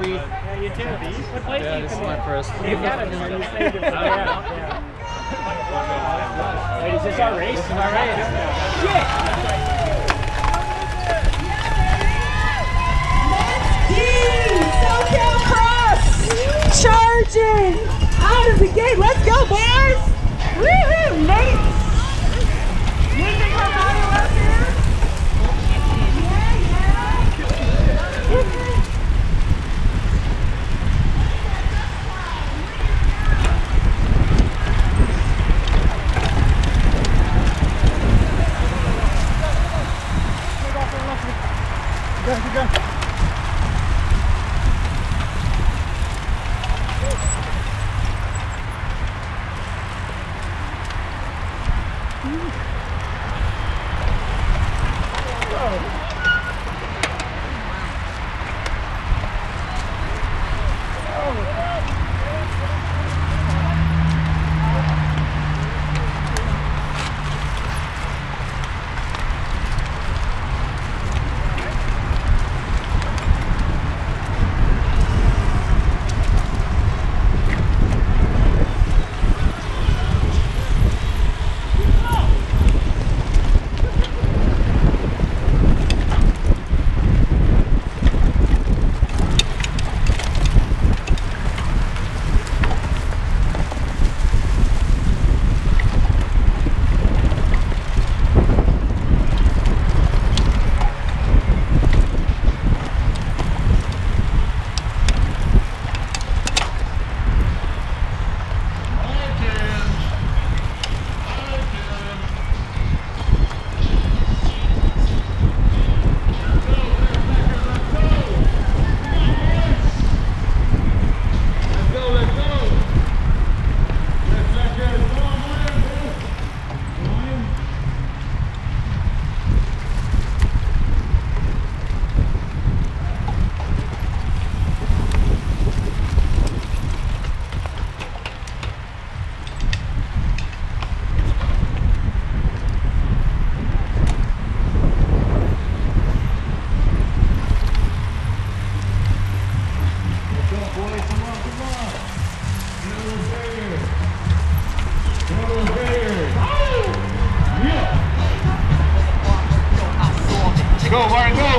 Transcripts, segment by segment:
Reed. Yeah, you too. What place Yeah, do you this is come my in? first. You got it. You saved it for Wait, is this our race? This is our race. SoCal Cross charging out of the gate. Let's go, boys! Woohoo! Nate! Nathan Carvalho up here. Go, go. Go, Martin, go!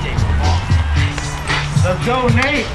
Let's go, Nate!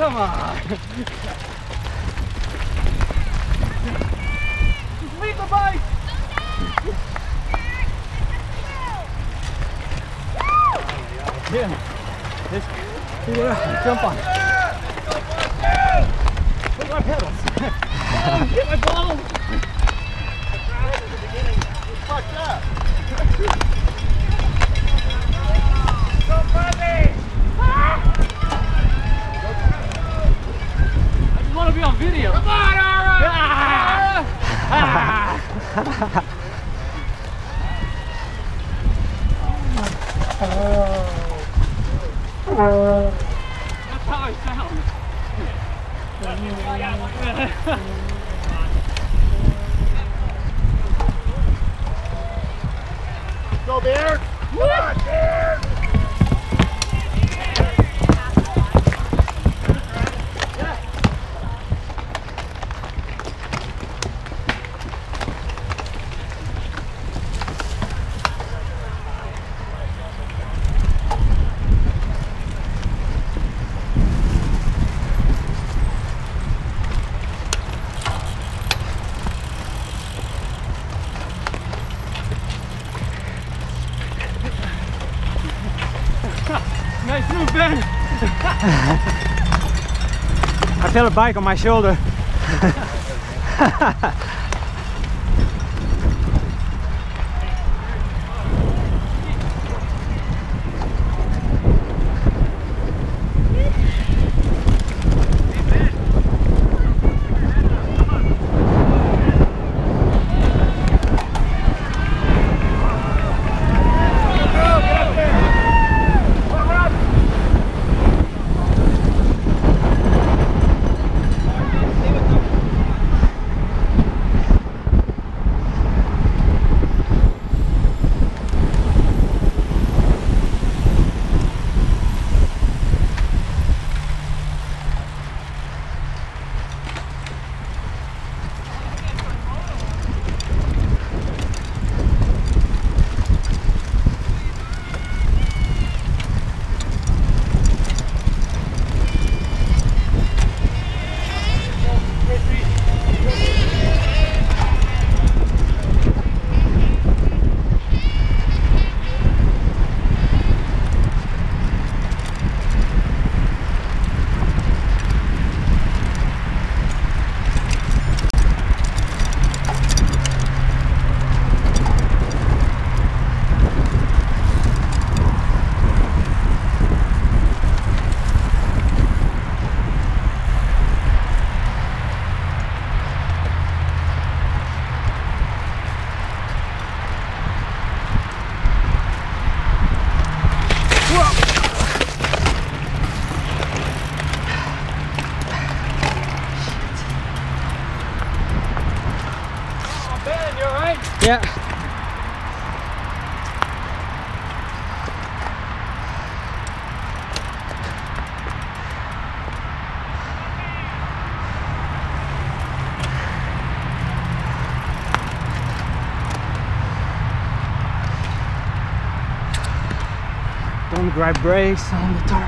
Come on. Just leave the bike. Yeah. Jump on it. Where's my pedals? Get my ball. Fucked up. Go Fuzzy! I just want to be on video. Come on, Ara! That's how I sound. Go, Bear. Come on, Bear. Nice move, Ben. I feel a bike on my shoulder. Yeah. Don't grab brakes on the tarp.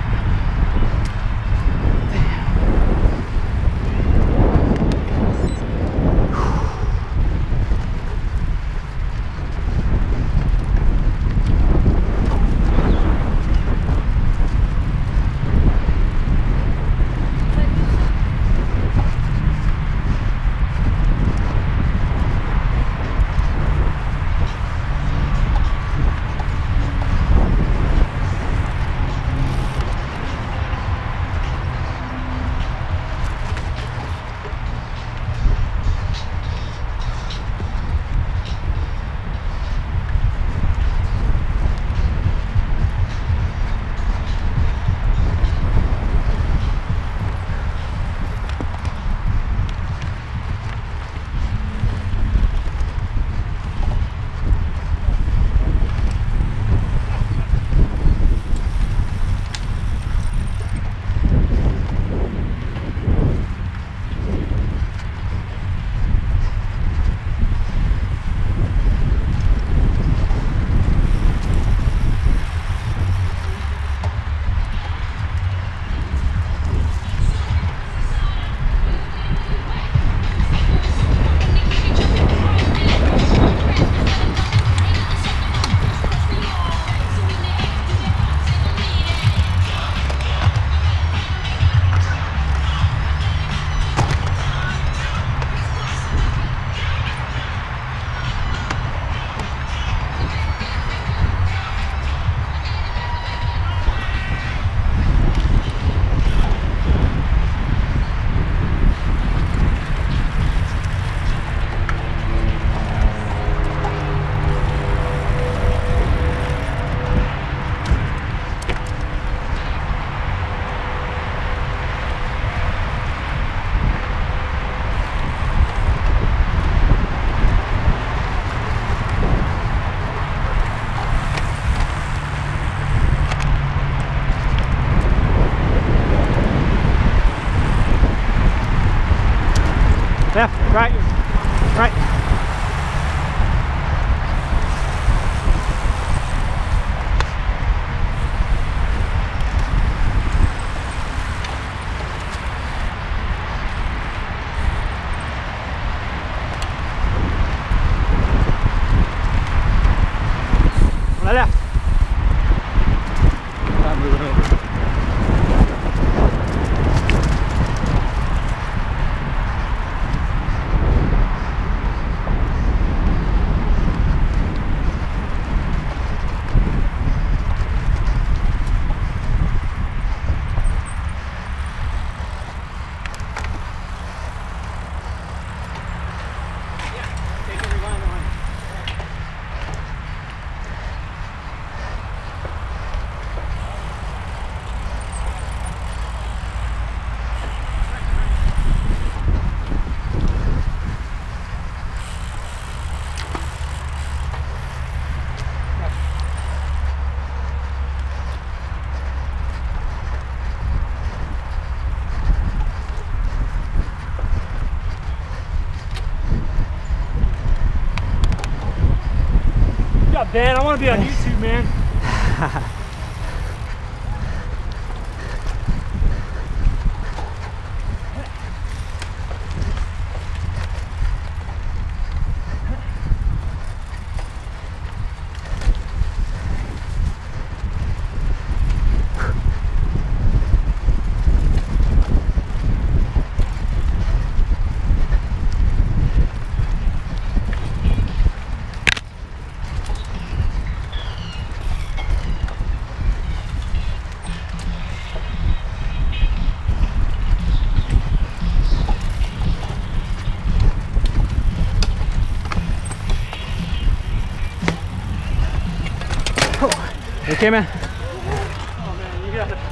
Right. On the left. Not moving over. Good job, Ben. I want to be on YouTube, man. You okay, man? Oh, man, you got it.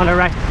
On the right.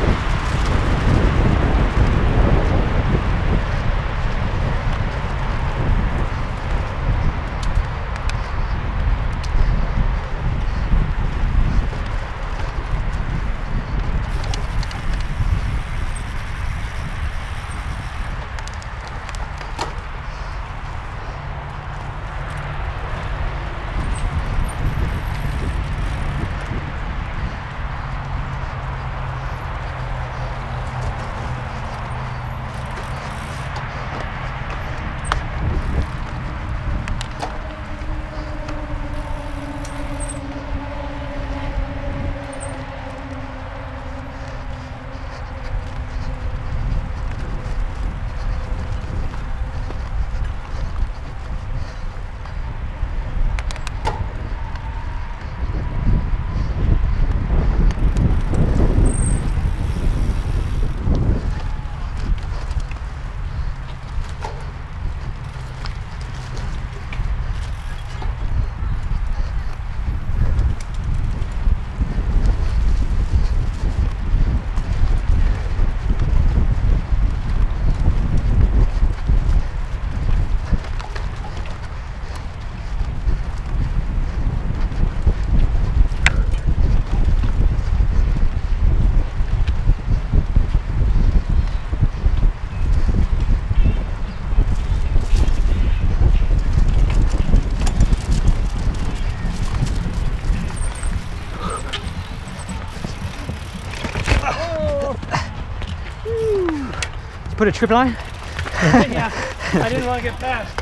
Put a trip line? Yeah, I didn't want to get fast.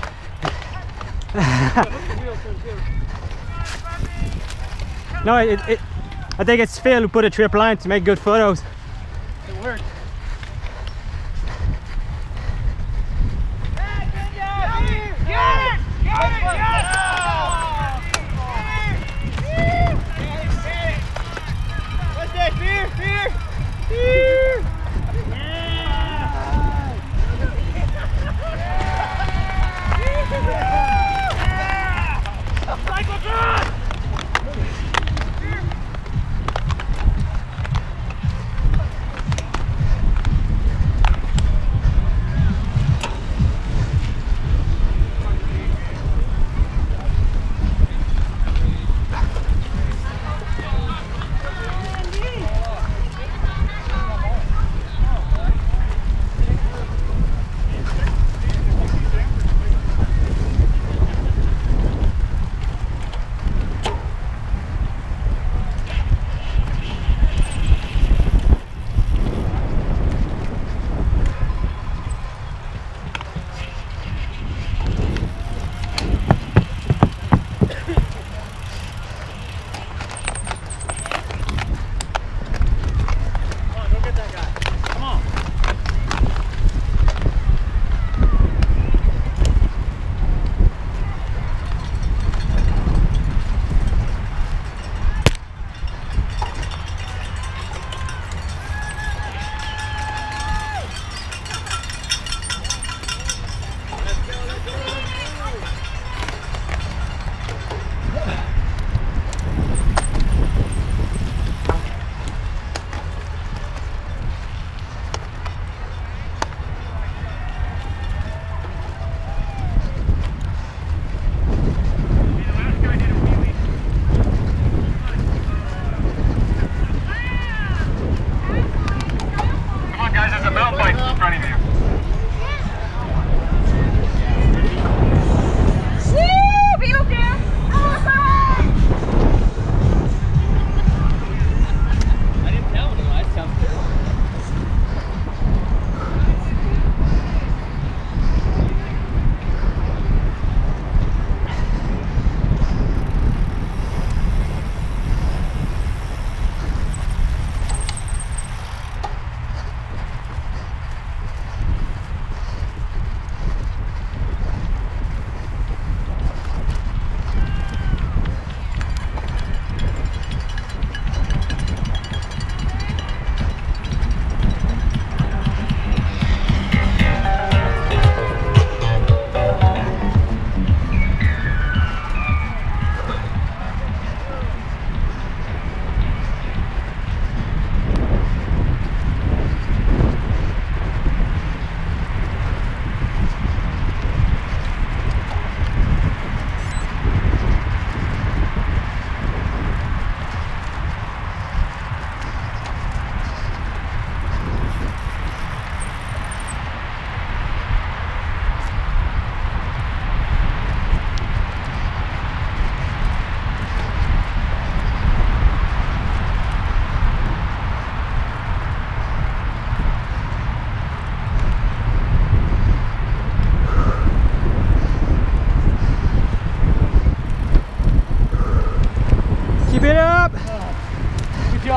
No, I think it's Phil who put a trip line to make good photos. It worked. What's that? Fear! Cycle drive!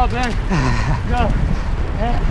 job, Ben. Go. Yeah.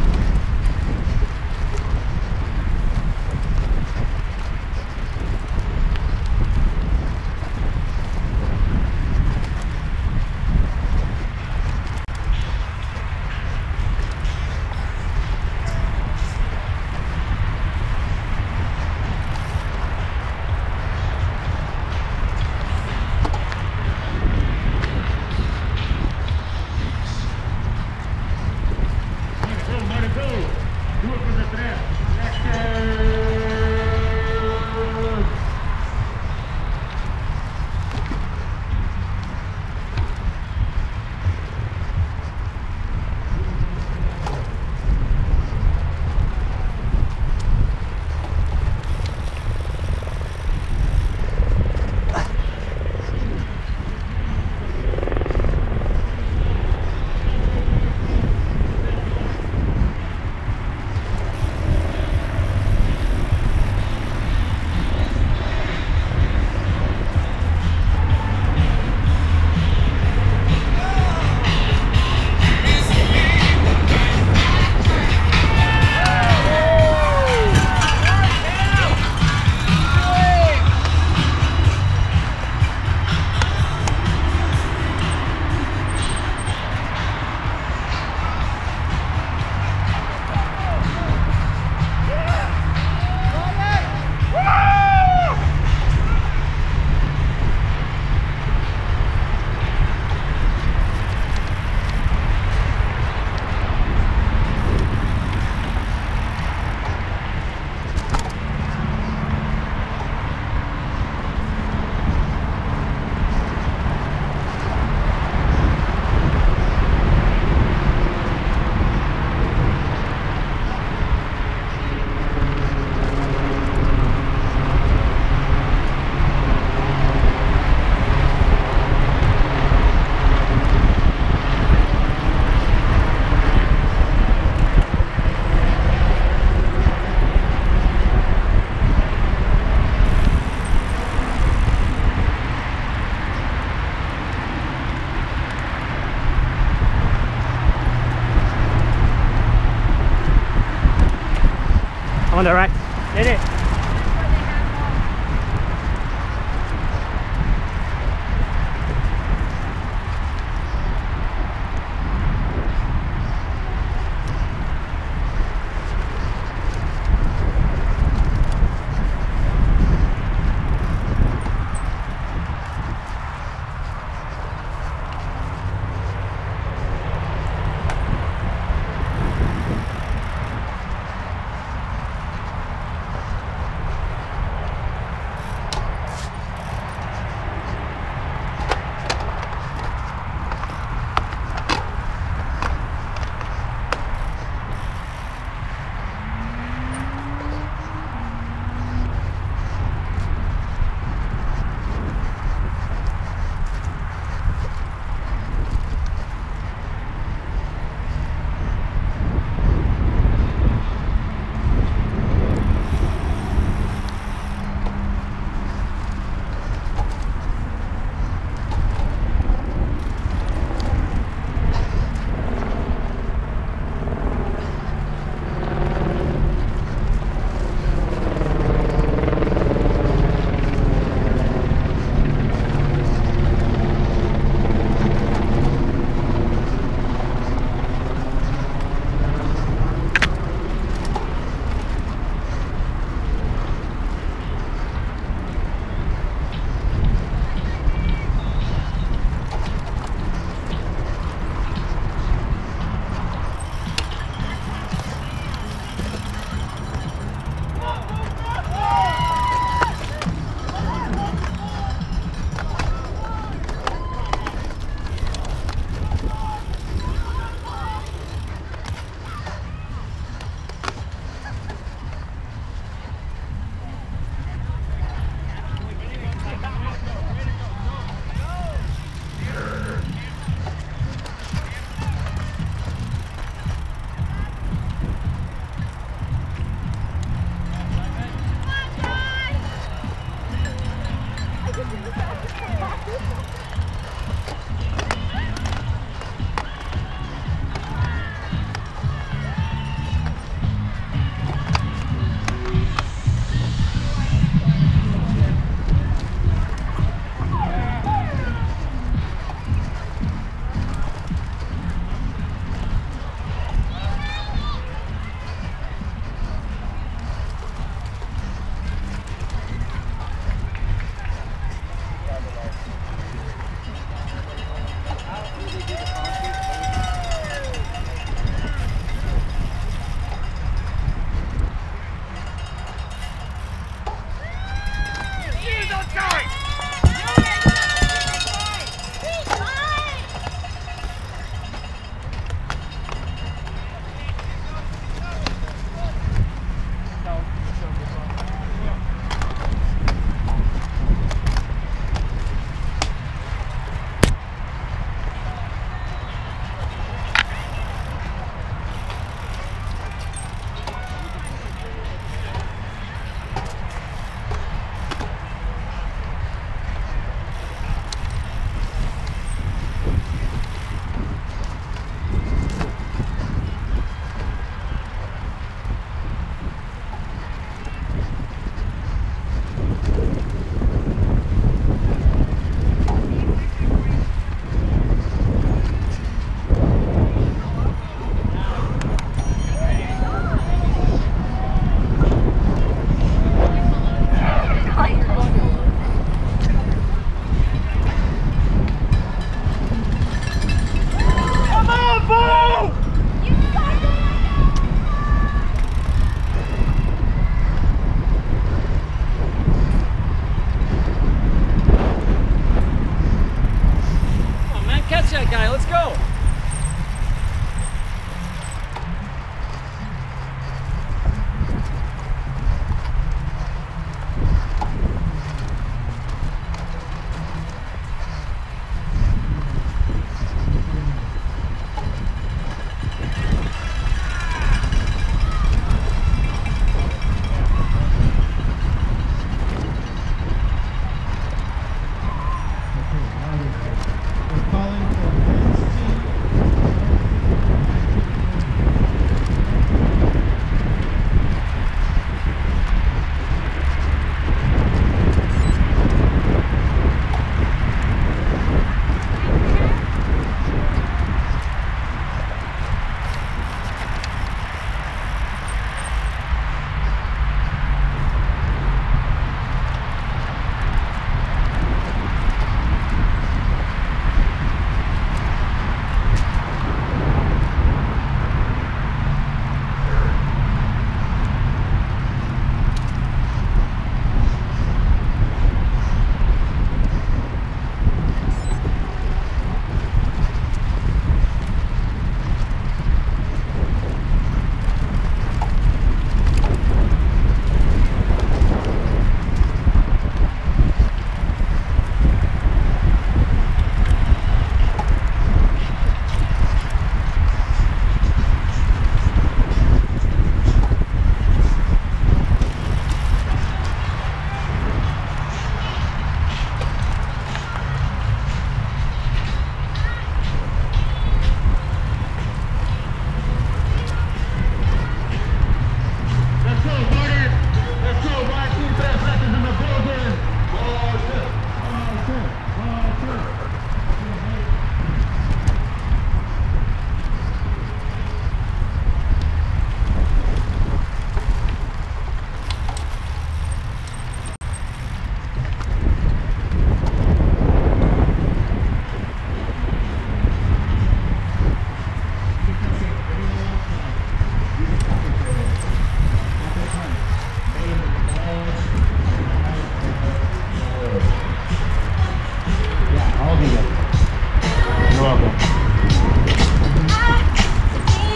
On the right. Did it?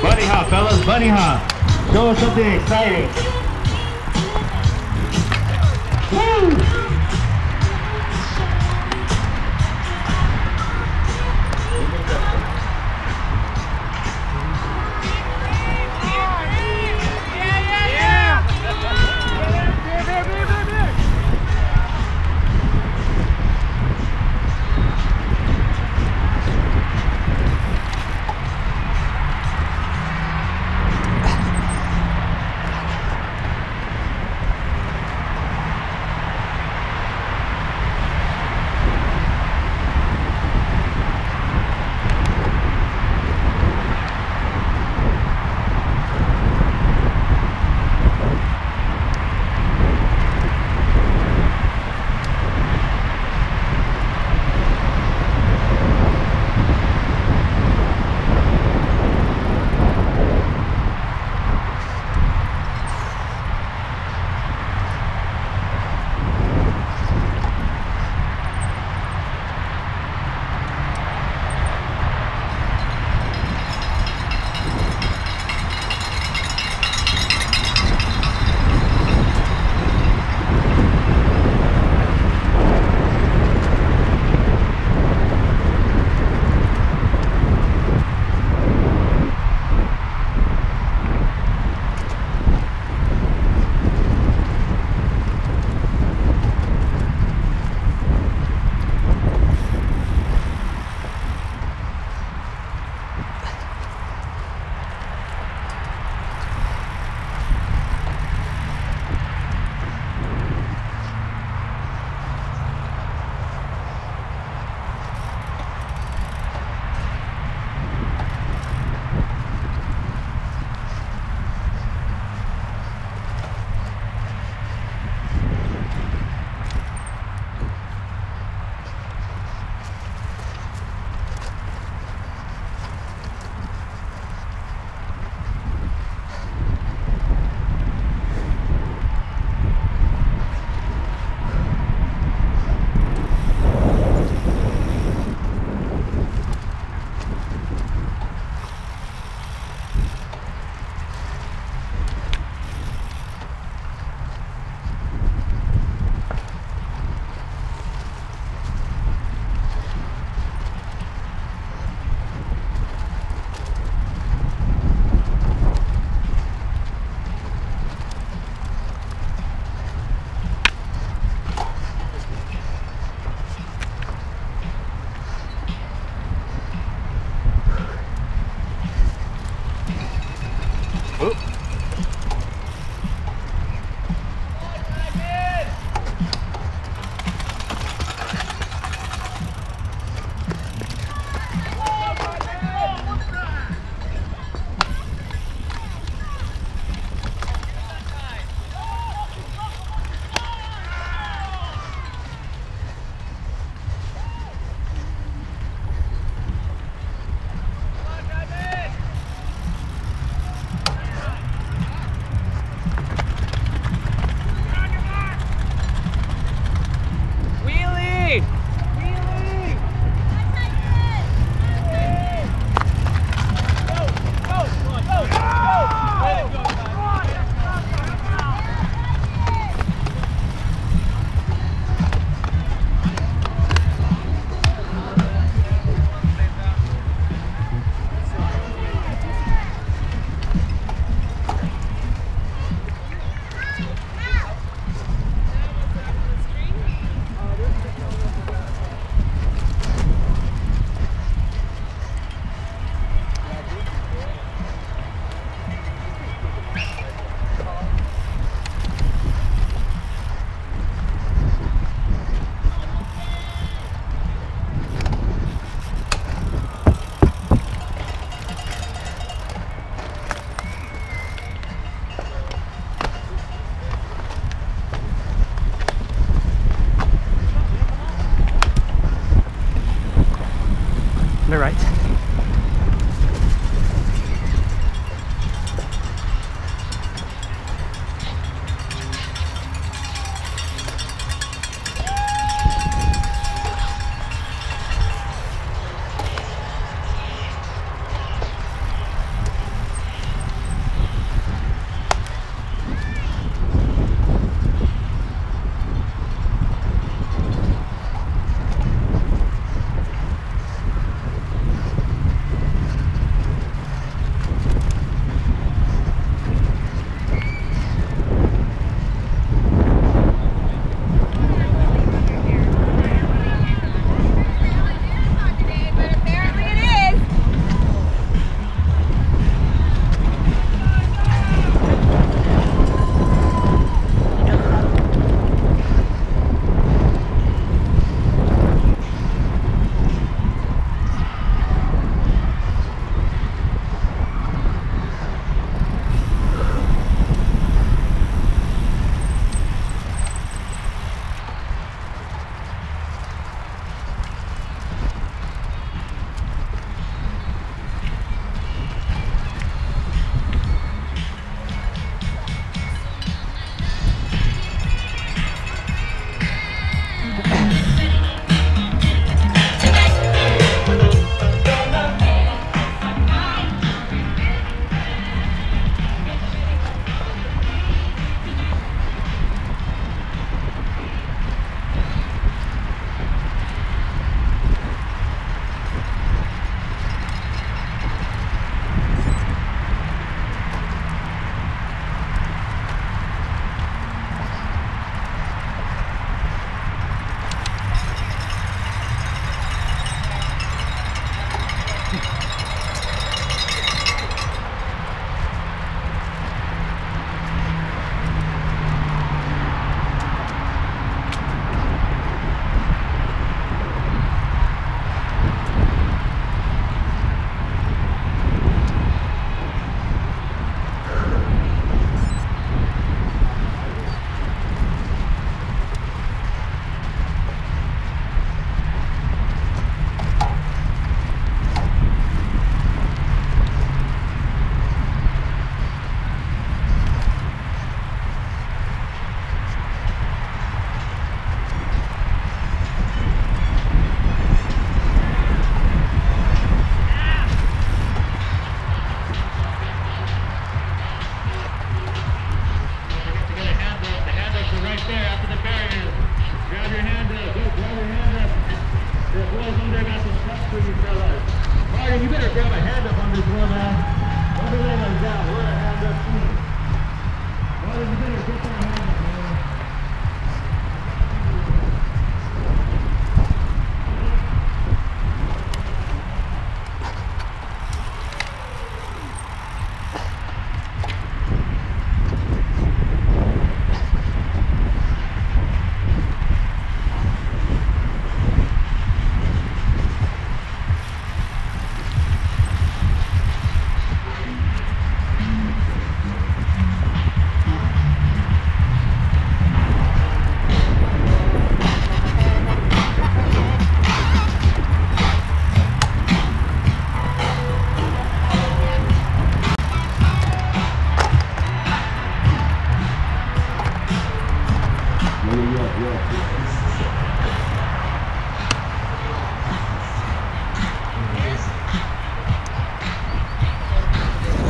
Bunny hop, fellas, bunny hop. Show us something exciting. Woo!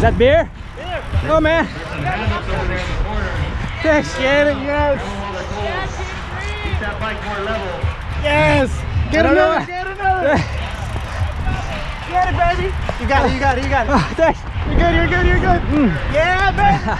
that beer? Beer. Oh man. Some hammocks over there in the corner. Thanks, Shannon. Yes. Keep that bike more level. Yes. Get I don't another, know. get another. Get it, baby. You got it, you got it, you got it. Oh, thanks. You're good, you're good, you're good. Yeah, baby.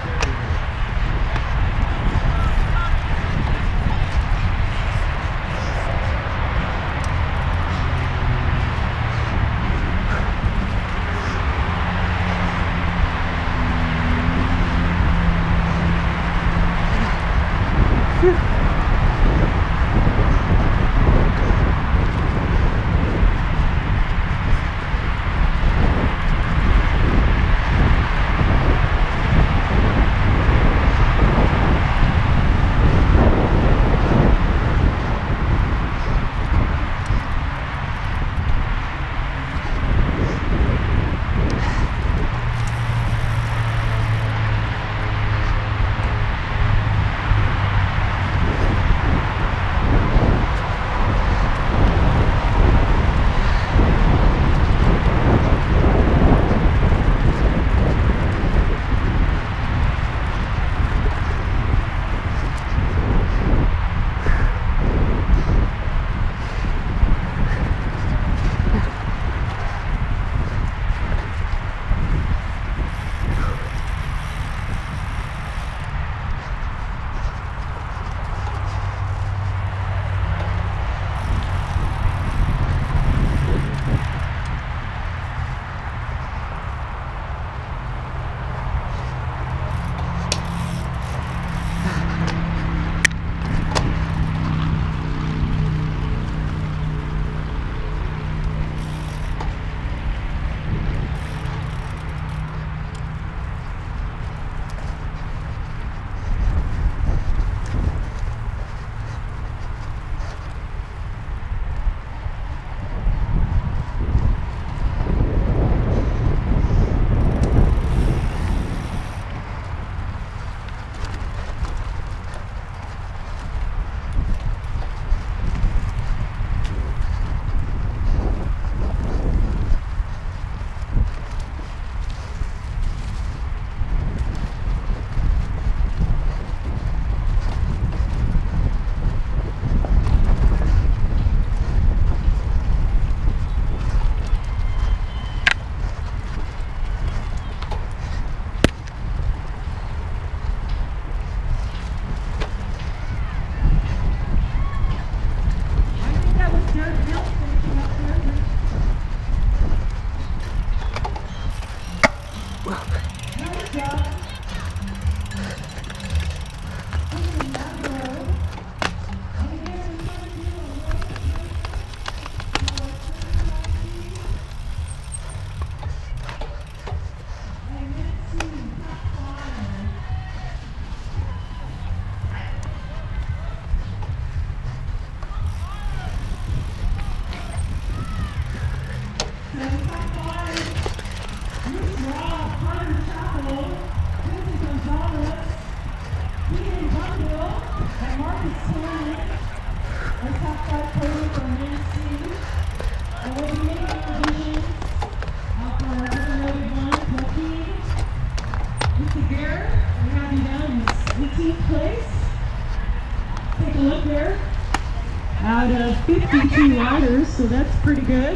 Out of 52 riders, so that's pretty good.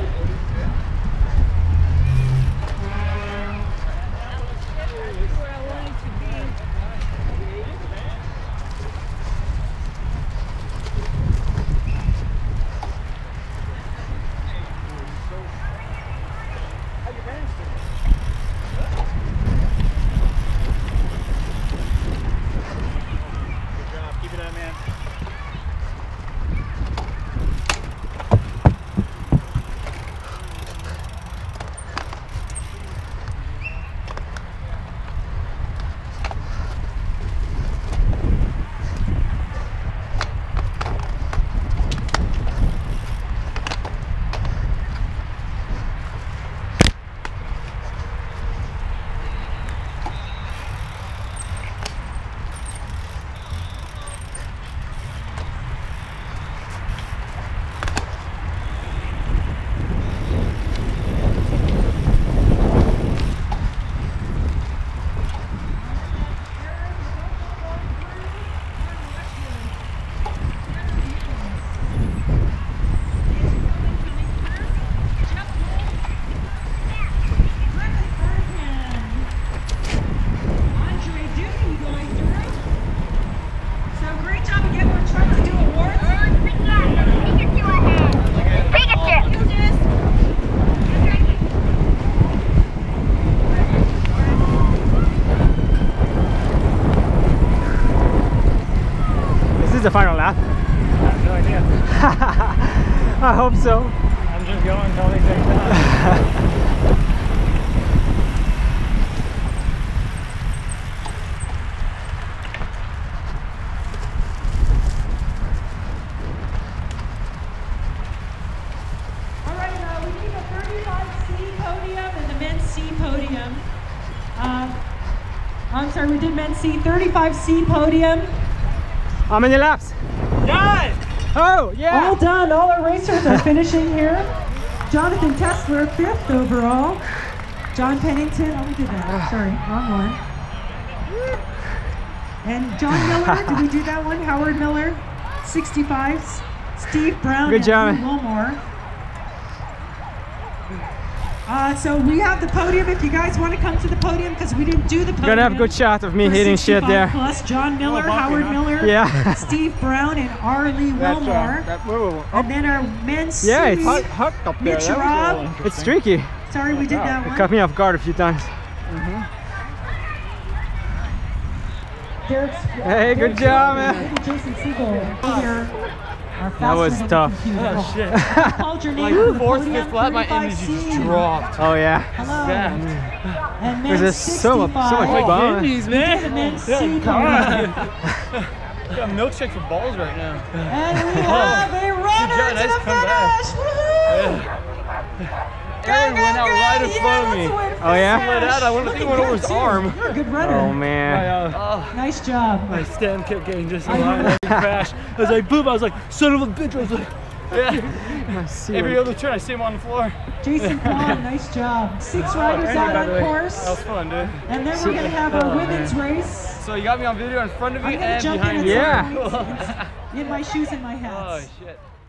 I hope so. I'm just going until they take time. All right, we need a 35C podium and the men's C podium. I'm sorry, we did men's C, 35C podium. How many laps? Guys! Oh, yeah. All done, all our racers are finishing here. Jonathan Tessler, 5th overall. John Pennington, oh, we did that, sorry, wrong one. And John Miller, did we do that one? Howard Miller, 65. Steve Brown Good and job. Drew Wilmore. So we have the podium if you guys want to come to the podium because we didn't do the podium. Gonna have a good shot of me for hitting shit 65 there. Plus John Miller, Howard Miller, Yeah. Steve Brown, and Arlie Wilmore. And then our men's Yeah, it's series, Hooked up there. Mitch That was Robb. a little It's streaky. Sorry, we did that one. Caught me off guard a few times. Derek, Hey, good job, man. Jason Siegel here. Our That was fast tough. Oh shit. Called your name on the Fourth, podium, fifth lap, my energy 35C. just dropped. Oh, yeah. Hello. Yeah. And There's men's just so much 65. fun. Indies, The man. men's C Yeah, podium. got a milkshake for balls right now. And we have a runner job, to nice the comeback. finish. Woohoo! Aaron went out right in front of me. Oh, yeah? Slid out, I went to went over his arm. You're a good runner. Oh, man. Nice job. My stand kept getting just a line crash. I was like, boom, I was like, son of a bitch. I was like, yeah. Every other turn, I see him on the floor. Jason Kwong, nice job. 6 riders Thank you, out by on the way. course. That was fun, dude. And then we're going to have our women's race. So you got me on video in front of I'm me going to and jump behind in me. at Yeah. some point in my shoes and my hats. Oh, shit.